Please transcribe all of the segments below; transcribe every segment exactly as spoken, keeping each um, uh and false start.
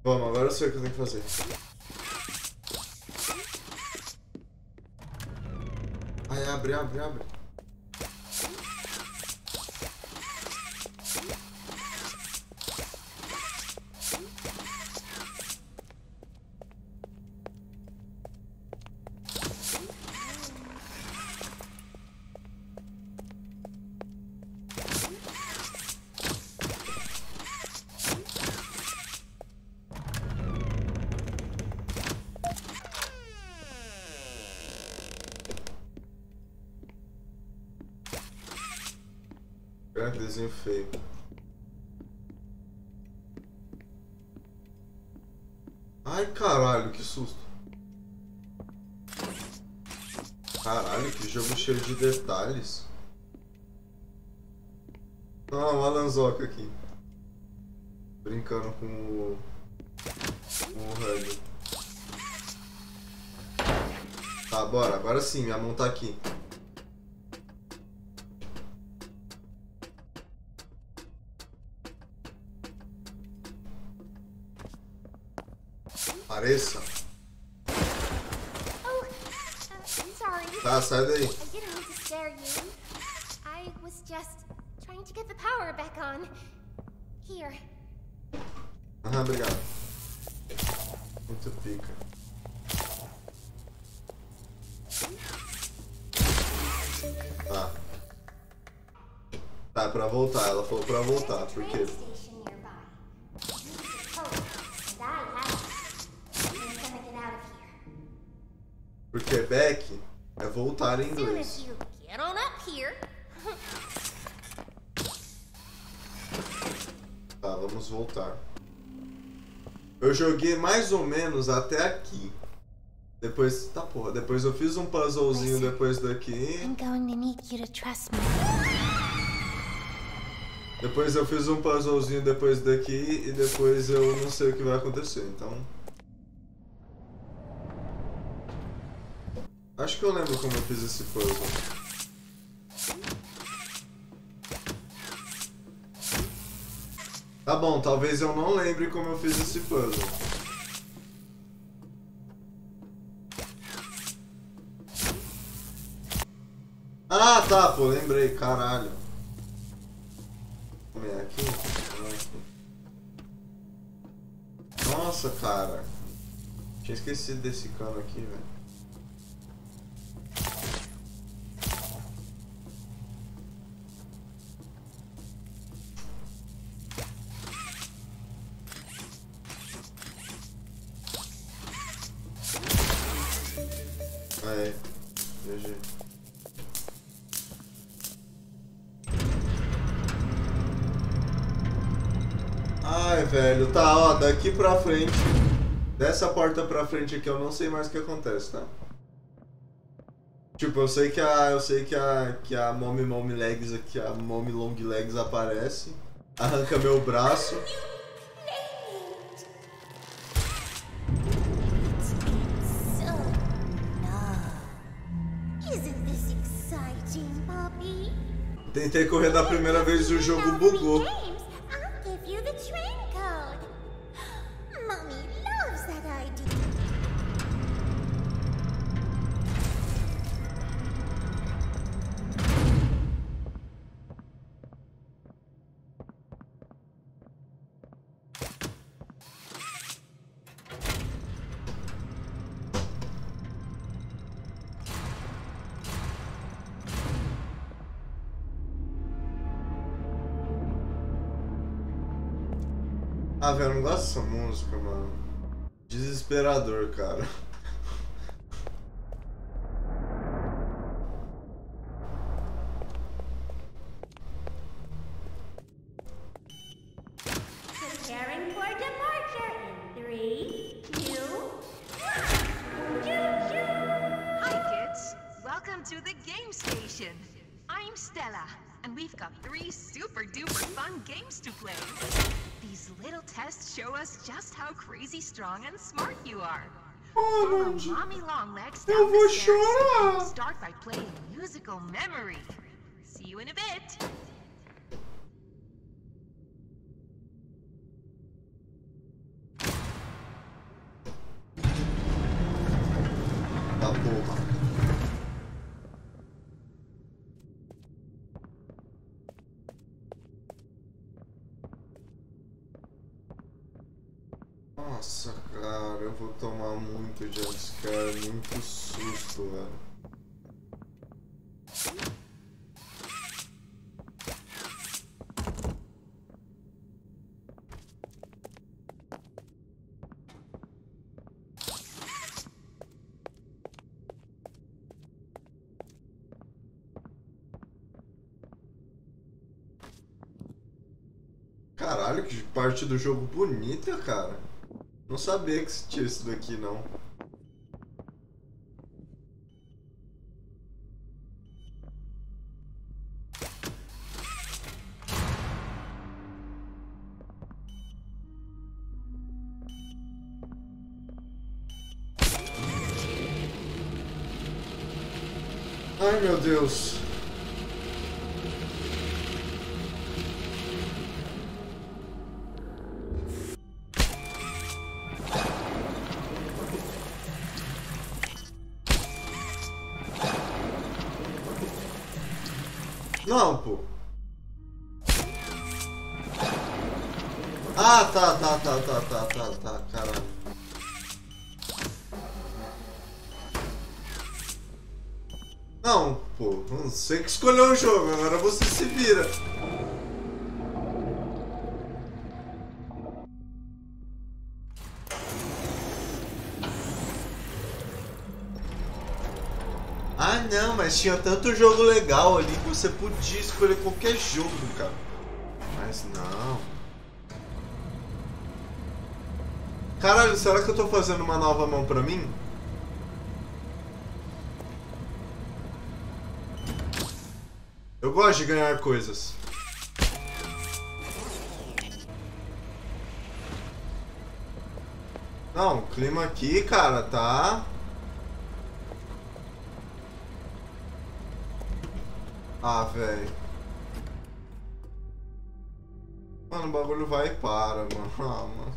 Vamos, agora eu sei o que eu tenho que fazer. Ai, abre, abre, abre. Que desenho feio. Ai, caralho, que susto. Caralho, que jogo cheio de detalhes. Ah, uma lanzoca aqui. Brincando com o... com o Hug. Tá, bora. Agora sim, minha mão tá aqui. Pareça. Oh, uh, sorry. Tá, sai daí. I didn't mean to scare you. I was just trying to get the power back on. Here. Aham, obrigado. Muito pica. Tá. Tá, pra voltar. Ela falou pra voltar, porque... Porque back é voltar em inglês. Get on up here. Tá, vamos voltar. Eu joguei mais ou menos até aqui. Depois, tá porra, depois eu fiz um puzzlezinho depois daqui. I'm going to need you to trust me. Depois eu fiz um puzzlezinho depois daqui e depois eu não sei o que vai acontecer, então... Acho que eu lembro como eu fiz esse puzzle. Tá bom, talvez eu não lembre como eu fiz esse puzzle. Ah, tá, pô, lembrei, caralho. É aqui? Nossa, cara. Tinha esquecido desse cano aqui, velho. Aí, G G. Ai, velho, tá, ó, daqui pra frente, dessa porta pra frente aqui eu não sei mais o que acontece, tá? Tipo, eu sei que a, eu sei que a, que a Mommy Mommy Legs aqui, a Mommy Long Legs aparece, arranca meu braço. Tentei correr da primeira vez e o jogo bugou. Ah, velho, eu não gosto dessa música, mano. Desesperador, cara. Preparing for departure in three, two, one. Hi, kids. Welcome to the game station. I'm Stella, and we've got three super duper fun games to play. These little tests show us just how crazy strong and smart you are. Follow Mommy Longlegs down the stairs and start by playing musical memory. See you in a bit. Nossa, cara, eu vou tomar muito jumpscare, muito susto, velho. Caralho, que parte do jogo bonita, cara. Não sabia que tinha isso daqui, não. Ai, meu Deus. Não, pô. Ah, tá, tá, tá, tá, tá, tá, tá, caralho. Não, pô, você que escolheu o jogo, agora você se vira. Ah não, mas tinha tanto jogo legal ali que você podia escolher qualquer jogo, cara. Mas não. Caralho, será que eu tô fazendo uma nova mão pra mim? Eu gosto de ganhar coisas. Não, o clima aqui, cara, tá... Ah, velho. Mano, o bagulho vai e para, mano. Ah, mano.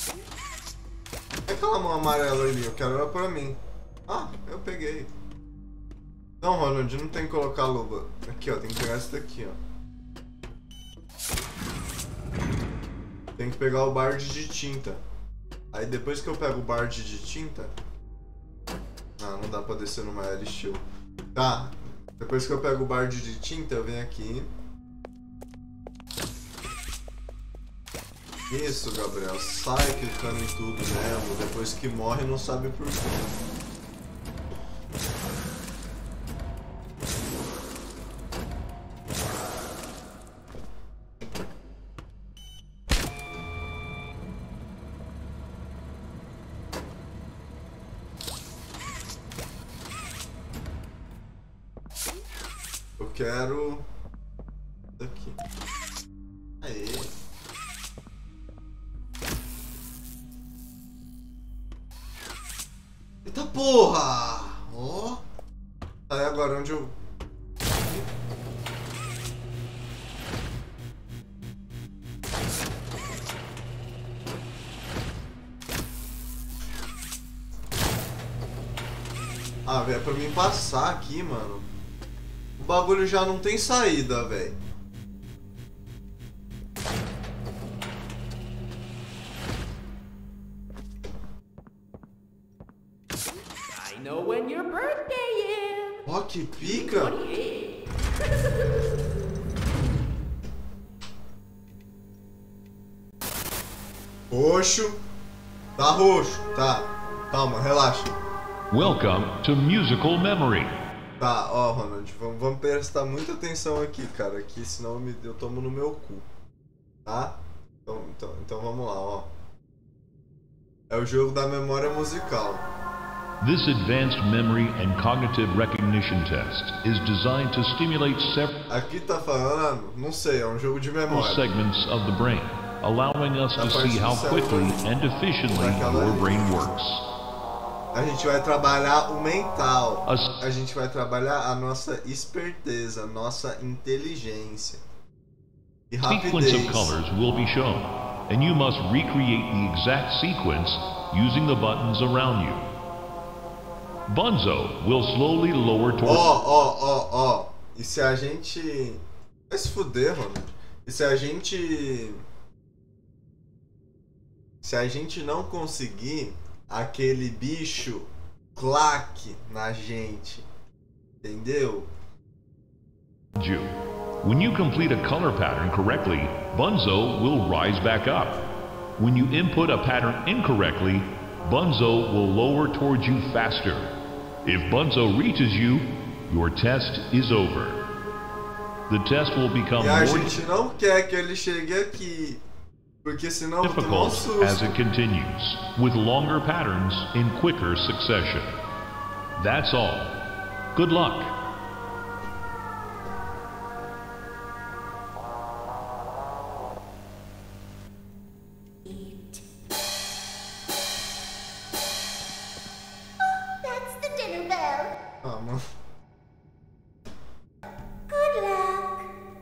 É aquela mão amarela ali, eu quero ela pra mim. Ah, eu peguei. Não, Ronald, não tem que colocar a luva. Aqui, ó, tem que pegar esse daqui, ó. Tem que pegar o bard de tinta. Aí depois que eu pego o bard de tinta... Ah, não dá pra descer no Maior Steel. Tá. Depois que eu pego o bard de tinta, eu venho aqui. Isso, Gabriel. Sai clicando em tudo mesmo. Depois que morre, não sabe por quê. Eu quero... Daqui. Aê. Eita porra! Ó. Oh. Aí agora onde eu... Ah, velho, é pra mim passar aqui, mano. O bagulho já não tem saída, velho. I know when your birthday is. Ó, que pica! Roxo. Tá roxo, tá. Calma, relaxa. Welcome to Musical Memory. Tá, ó, Ronald, vamos, vamos prestar muita atenção aqui, cara, que senão eu, me, eu tomo no meu cu, tá? Então, então, então vamos lá, ó. É o jogo da memória musical. This advanced memory and cognitive recognition test is designed to stimulate several Aqui tá falando, não sei, é um jogo de memória. segments of the brain, allowing us to see how quickly and efficiently your brain works. A gente vai trabalhar o mental. A gente vai trabalhar a nossa esperteza, a nossa inteligência. E rapidez. Sequence of colors will be shown, and you must recreate the exact sequence using the buttons around you. Bunzo will slowly lower Ó, toward... ó, ó, ó. E se a gente... Vai se fuder, mano. E se a gente... Se a gente não conseguir, aquele bicho claque na gente. Entendeu? You. When you complete a color pattern correctly, Bunzo will rise back up. When you input a pattern incorrectly, Bunzo will lower towards you faster. If Bunzo reaches you, your test is over. The test will become E a more gente não quer que ele chegue aqui, porque senão eu vou tomar um difficult as susto. it continues, with longer patterns in quicker succession. That's all. Good luck. That's the dinner bell. Ah, mano. Good luck.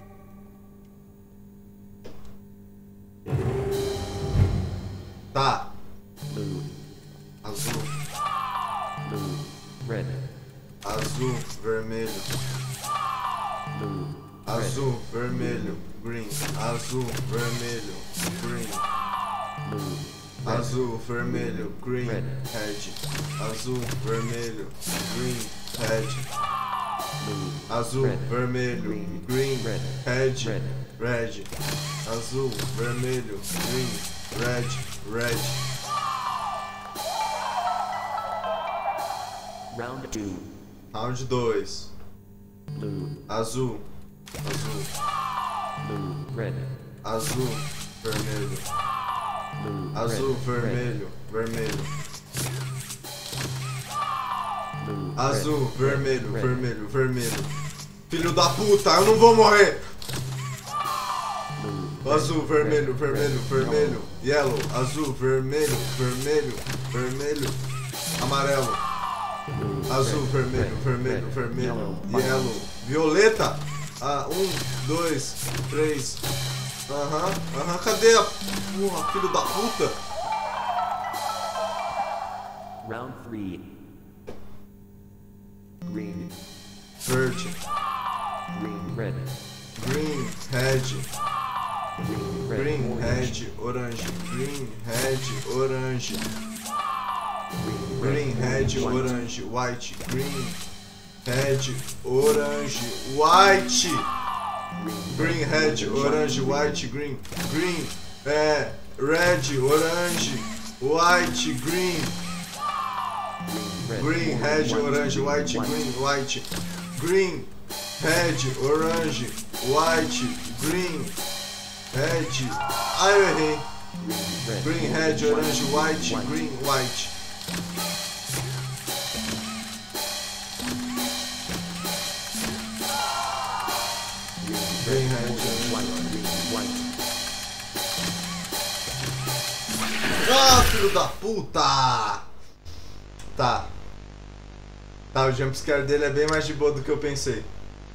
Tá. Blue, Azul, blue, red, azul, vermelho. blue, Azul, vermelho, green. Azul, vermelho, green. blue, Azul, vermelho, green, Red. red. Azul, vermelho, green, red. blue, Azul, Red. vermelho, Green. green, Red. red, Red. red. Azul, vermelho, green, red, red. round two, Round dois. blue, Azul, azul, blue, red, azul, vermelho. blue, Azul, red, vermelho, vermelho. red, blue, Azul, red, vermelho, red, vermelho, vermelho. Filho da puta, eu não vou morrer! blue, Azul, red, vermelho, red, vermelho, red, vermelho. Yellow, azul, vermelho, vermelho, vermelho. Amarelo. blue, Azul, red, vermelho, red, vermelho, red, vermelho. yellow, Yellow. Violeta. Ah, um, dois, três. Aham, aham, cadê a. Porra, filho da puta? round three, green, Verde. green, red, Green, red. green, red, Green, orange, red, orange. Green, red, orange. green, Green, red, white, orange, white. Green, red, orange, white. Green, red, orange, white, green. Green, é, red, orange, white, green. red, Green, red, orange, white, green, white. Green, red, orange, white, green, red. Ah, eu errei. red, Green, red, orange, white, green, white. Green, red, white, green, white, Ah, filho da puta! Tá. Tá, o jumpscare dele é bem mais de boa do que eu pensei.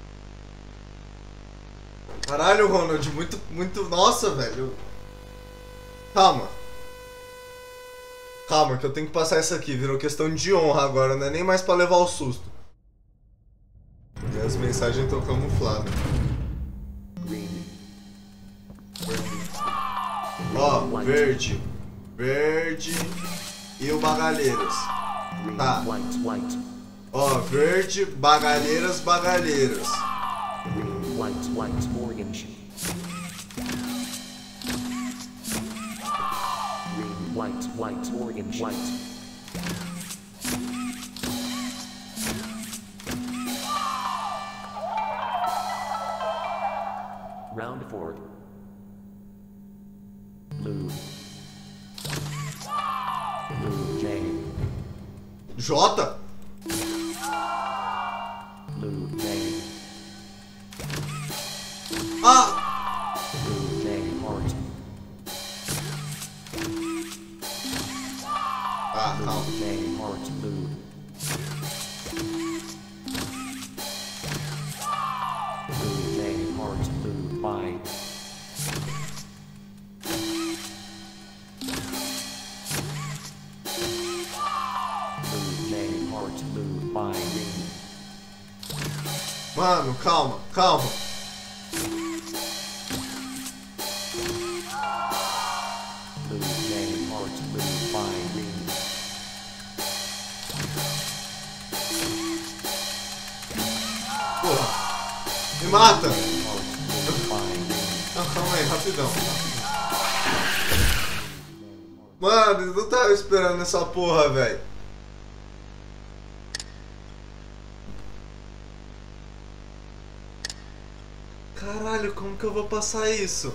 Caralho, Ronald, muito, muito... Nossa, velho. Calma. Calma, que eu tenho que passar isso aqui. Virou questão de honra agora, não é nem mais pra levar o susto. E as mensagens estão camufladas. green, Ó, verde. Verde. E o Bagalheiras. green, Tá. white, white, Ó, verde, Bagalheiras, Bagalheiras. green, white, white, orange, green, white, white, orange, white, round four, blue, blue, J, J? blue, J, Ah! blue, J, heart, Ah, calma. blue, J, heart, blue, blue, J, heart, blue, Y, blue, J, heart, blue, Y, green, Mano, calma, calma. blue, J, heart, Me mata! Fine. Não, calma aí, rapidão. Mano, eu não tava esperando essa porra, velho. Caralho, como que eu vou passar isso?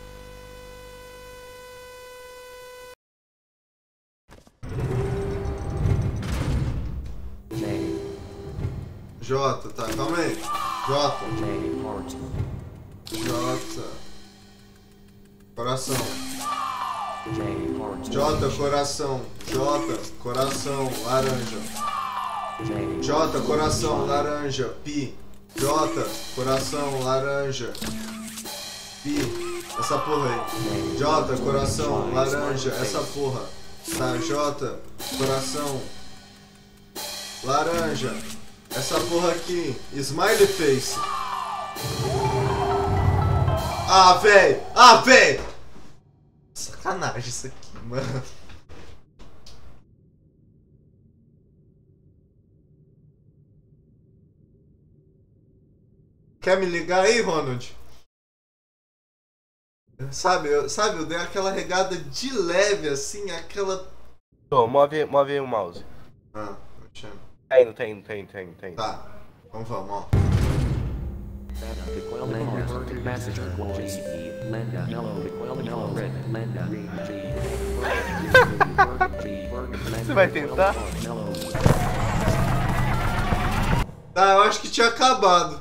J. J, tá, calma aí. J, J. Heart. J. Coração. J. Heart. J, coração. J, coração, laranja. J. J, coração, laranja. Pi. J, coração, laranja. Pi. Essa porra aí. J, coração, laranja. Essa porra. Tá, J, coração, laranja. Essa porra aqui. Smiley face. Ah, véi! Ah, véi! Sacanagem isso aqui, mano. Quer me ligar aí, Ronald? Sabe, eu, sabe, eu dei aquela regada de leve, assim, aquela... Tô, move, move aí o mouse. Ah, eu te amo. Tá indo, tá indo, tá indo, tá indo, tá indo. Tá, então vamos, ó. Lenda. Message G. Lenda. Hello. Hello. Red. Lenda. Você vai tentar? Tá, eu acho que tinha acabado.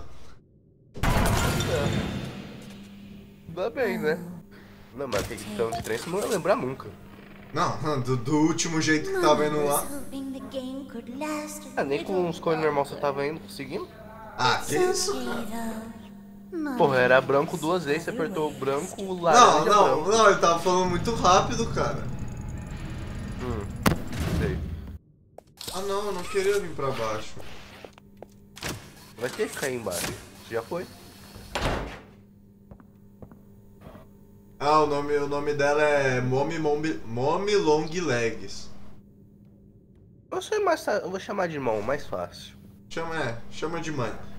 Ainda bem, né? Não, mas aquele tão de trem você não vai lembrar nunca. Não, do, do último jeito que tava indo lá. Ah, nem com os cones normais você tava indo, conseguindo? Ah, que isso, cara? Porra, era branco duas vezes, você apertou o branco, o Não, laranja, não, branco. não, ele tava falando muito rápido, cara. Hum, sei. Ah não, eu não queria vir pra baixo. Vai ter que cair embaixo. Já foi? Ah, o nome, o nome dela é Mommy, Mommy, Mommy Long Legs. Eu, sei mais, eu vou chamar de mão, mais fácil. Chama, é, chama de mãe.